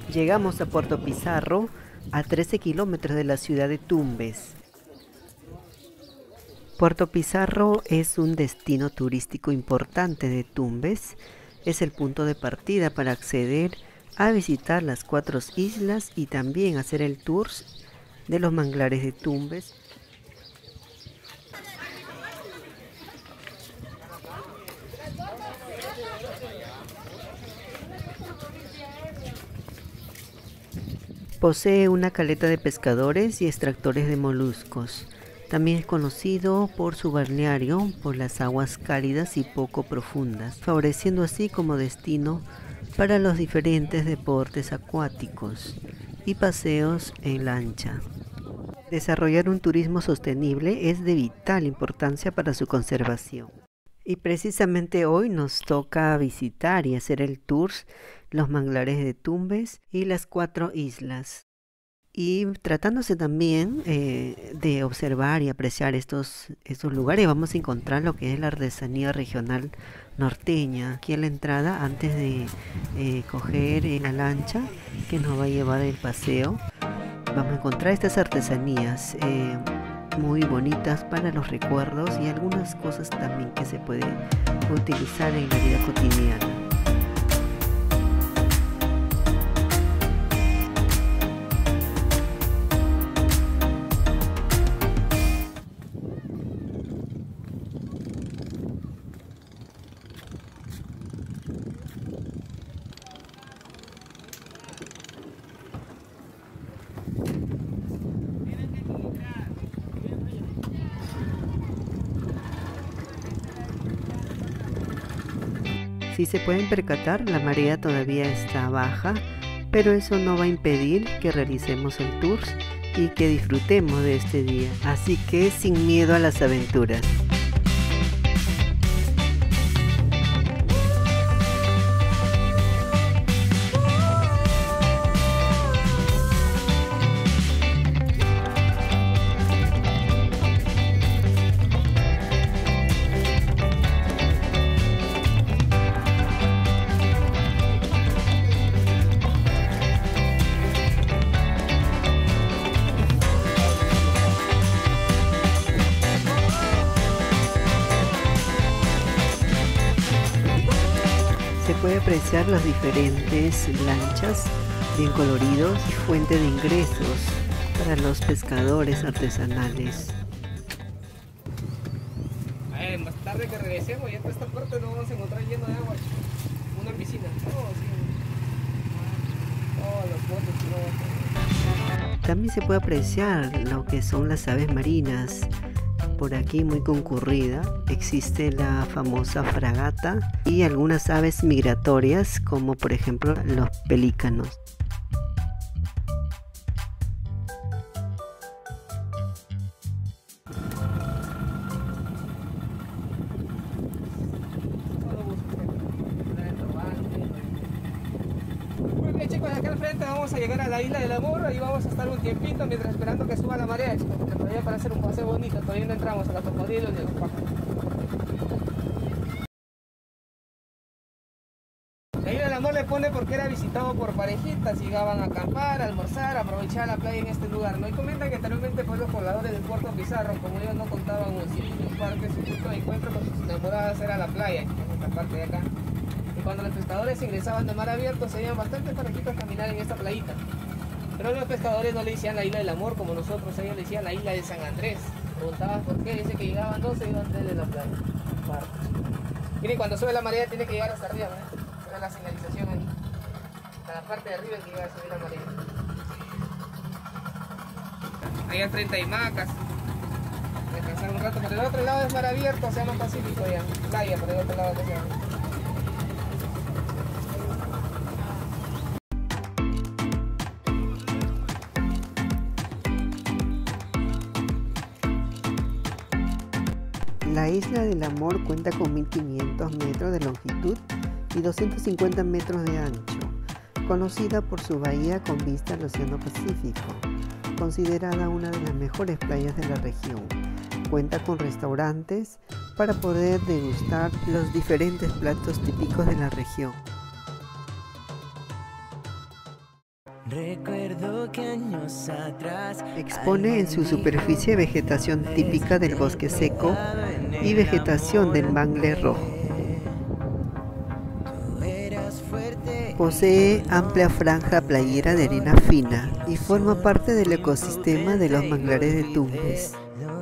Llegamos a Puerto Pizarro, a 13 kilómetros de la ciudad de Tumbes. Puerto Pizarro es un destino turístico importante de Tumbes. Es el punto de partida para acceder a visitar las 4 islas y también hacer el tour de los manglares de Tumbes. Posee una caleta de pescadores y extractores de moluscos. También es conocido por su balneario, por las aguas cálidas y poco profundas, favoreciendo así como destino para los diferentes deportes acuáticos y paseos en lancha. Desarrollar un turismo sostenible es de vital importancia para su conservación. Y precisamente hoy nos toca visitar y hacer el tour los manglares de Tumbes y las 4 islas. Y tratándose también de observar y apreciar estos lugares, vamos a encontrar lo que es la artesanía regional norteña. Aquí en la entrada, antes de coger la lancha que nos va a llevar el paseo, vamos a encontrar estas artesanías muy bonitas para los recuerdos y algunas cosas también que se pueden utilizar en la vida cotidiana. Si se pueden percatar, la marea todavía está baja, pero eso no va a impedir que realicemos el tour y que disfrutemos de este día. Así que sin miedo a las aventuras. Se puede apreciar las diferentes lanchas bien coloridos y fuente de ingresos para los pescadores artesanales. Más tarde que regresemos, ya en esta parte nos vamos a encontrar lleno de agua, una piscina. También se puede apreciar lo que son las aves marinas. Por aquí muy concurrida, existe la famosa fragata y algunas aves migratorias como por ejemplo los pelícanos. Muy bien, chicos, acá al frente vamos a llegar a la isla del Amor. Ahí vamos a estar un tiempito mientras esperando que suba la marea, chicos, porque todavía para hacer un paseo bonito, todavía no entramos a los cocodrilos y a los pájaros. La isla del Amor le pone porque era visitado por parejitas, llegaban a acampar, a almorzar, a aprovechar la playa en este lugar, ¿no? Y comentan que anteriormente pues los pobladores del Puerto Pizarro, como ellos no contaban un parque, su punto de encuentro con sus enamoradas era la playa, en esta parte de acá. Y cuando los pescadores ingresaban de mar abierto, se iban bastantes parejitas a caminar en esta playita. Pero los pescadores no le decían la isla del Amor como nosotros, ellos le decían la isla de San Andrés. Preguntaban por qué, dice que llegaban 12 y iban 3 de la playa. Miren, cuando sube la marea tiene que llegar hasta arriba, ¿no? Esa la señalización ahí. Hasta la parte de arriba que llega a subir la marea. Ahí al frente hay hamacas. Descansar un rato, pero el otro lado es mar abierto, Océano Pacífico ya. Playa, por el otro lado que sea. La Isla del Amor cuenta con 1500 metros de longitud y 250 metros de ancho, conocida por su bahía con vista al Océano Pacífico, considerada una de las mejores playas de la región. Cuenta con restaurantes para poder degustar los diferentes platos típicos de la región. Recuerdo que años atrás Expone en su superficie vegetación típica del bosque seco y vegetación del mangle rojo. Posee amplia franja playera de arena fina y forma parte del ecosistema de los manglares de Tumbes.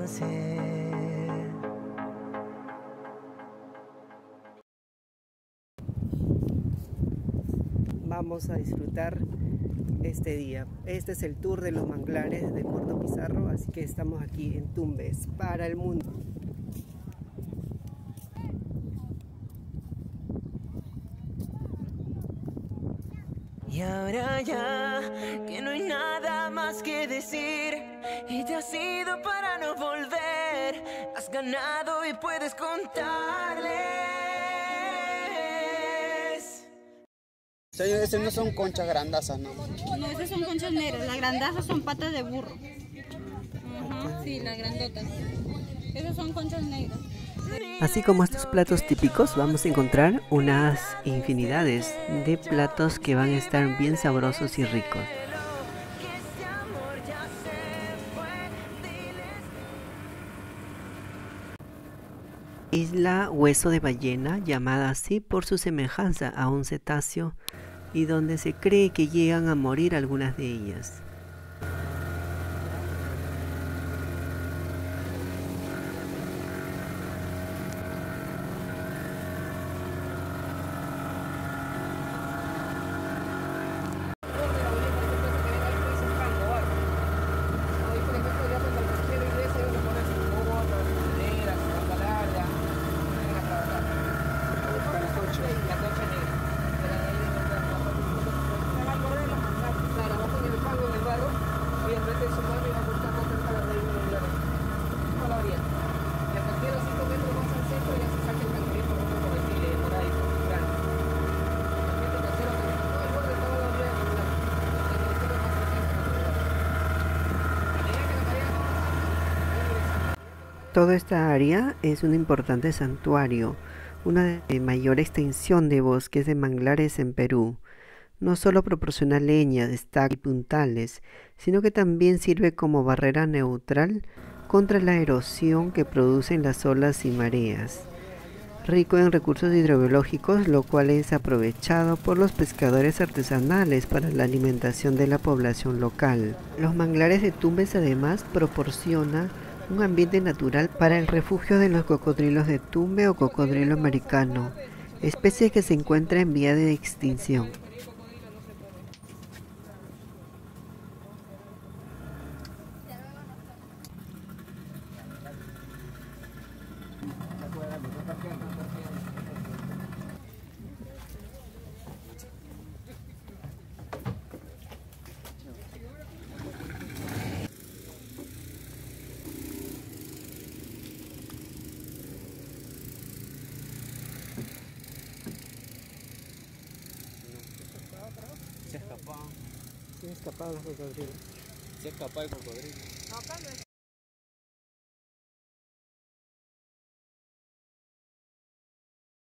Vamos a disfrutar este día. Este es el tour de los manglares de Puerto Pizarro, así que estamos aquí en Tumbes para el mundo. Y ahora ya que no hay nada más que decir y te has ido para no volver, has ganado y puedes contarles. Esas no son conchas grandazas, ¿no? No, esas son conchas negras. Las grandazas son patas de burro. Sí, las grandotas. Esas son conchas negras. Así como estos platos típicos, vamos a encontrar unas infinidades de platos que van a estar bien sabrosos y ricos. Isla Hueso de Ballena, llamada así por su semejanza a un cetáceo, y donde se cree que llegan a morir algunas de ellas. Toda esta área es un importante santuario, una de mayor extensión de bosques de manglares en Perú. No solo proporciona leña, estaca y puntales, sino que también sirve como barrera neutral contra la erosión que producen las olas y mareas. Rico en recursos hidrobiológicos, lo cual es aprovechado por los pescadores artesanales para la alimentación de la población local. Los manglares de Tumbes además proporciona un ambiente natural para el refugio de los cocodrilos de tumbe o cocodrilo americano, especie que se encuentra en vía de extinción. Se ha escapado. Se han escapado los cocodrilos. Se ha escapado el cocodrilo.